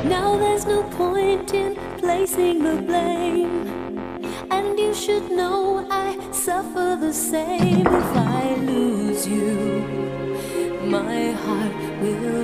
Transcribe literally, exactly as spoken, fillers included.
Now there's no point in placing the blame, and you should know I suffer the same. If I lose you, my heart will